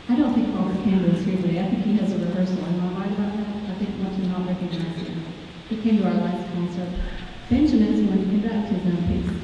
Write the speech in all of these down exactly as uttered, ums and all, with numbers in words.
I don't think Robert Campbell is here today. I think he has a rehearsal. Am I right about that? I think I want to not recognize him. He came to our last concert. Benjamin is going to conduct his own piece.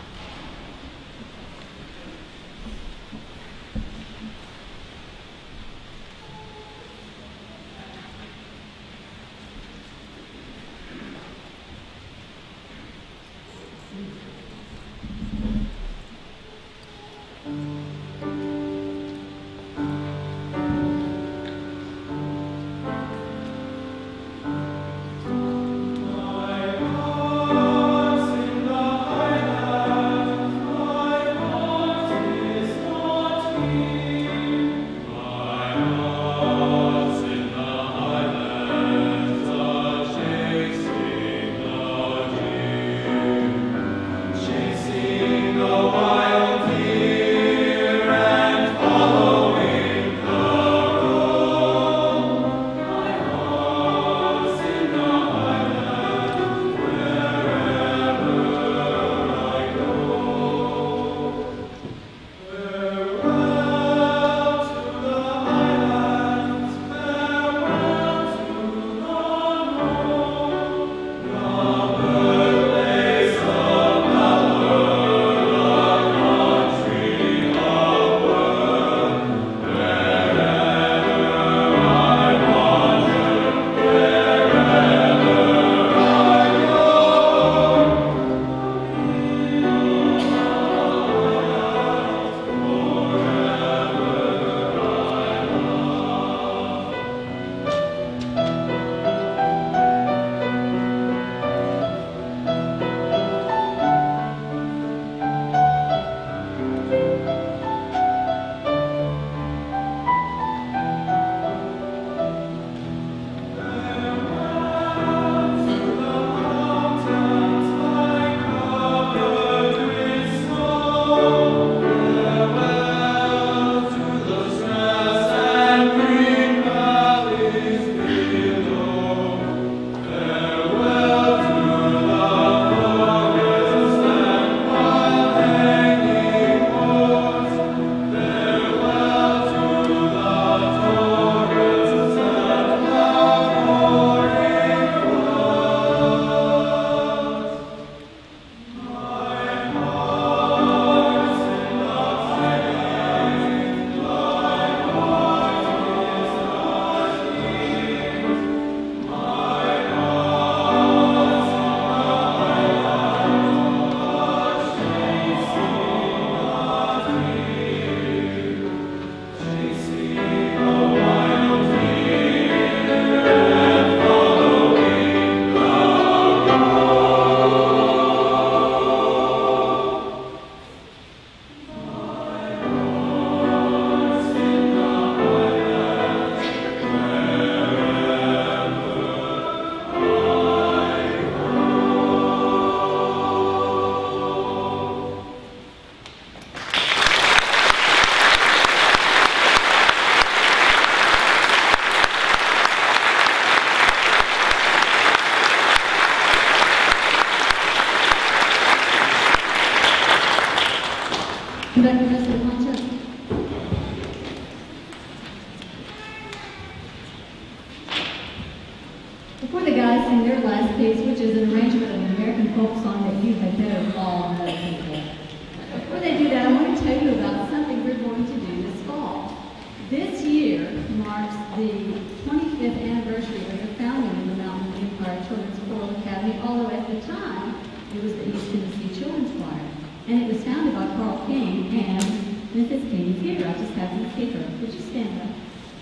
Before the guys sing their last piece, which is an arrangement of an American folk song that you had better all know people. Before they do that, I want to tell you about something we're going to do this fall. This year marks the twenty-fifth anniversary of the founding of the Mountain Empire Children's Choral Academy, although at the time it was the East Tennessee Children's Choir. And it was founded by Carl King, and Missus King is here. I just happened to see her. Would you stand up?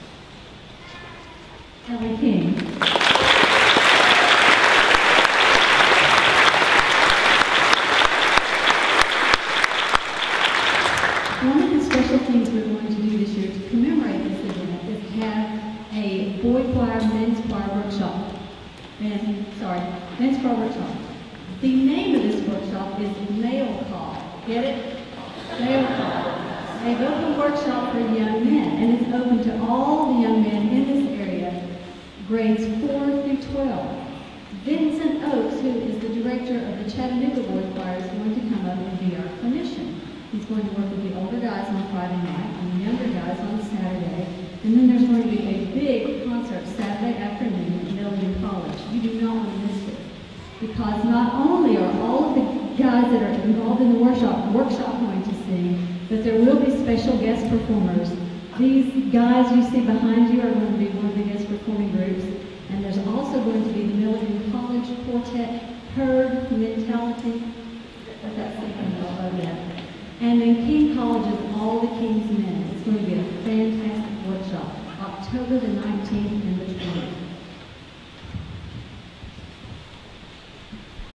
Ellie King. One of the special things we're going to do this year to commemorate this event is have a boy choir, men's choir workshop. And, sorry, men's choir workshop. The name of this workshop is Male Call. Get it? Male Call. A vocal workshop for young men, and it's open to all the young men in this area, grades four through twelve. Vincent Oakes, who is the director of the Chattanooga Boy Choir, is going to come up and be our clinician. He's going to work with the older guys on Friday night and the younger guys on Saturday. And then there's going to be a big concert Saturday afternoon at Milligan College. You do not want to miss this, because not only are all of the guys that are involved in the workshop, workshop going to sing, but there will be special guest performers. These guys you see behind you are going to be one of the guest performing groups. And there's also going to be the Milligan College Quartet, Herd Mentality. What that's thinking of that. And then King College's All the King's Men. It's going to be a fantastic workshop, October the nineteenth and the twentieth.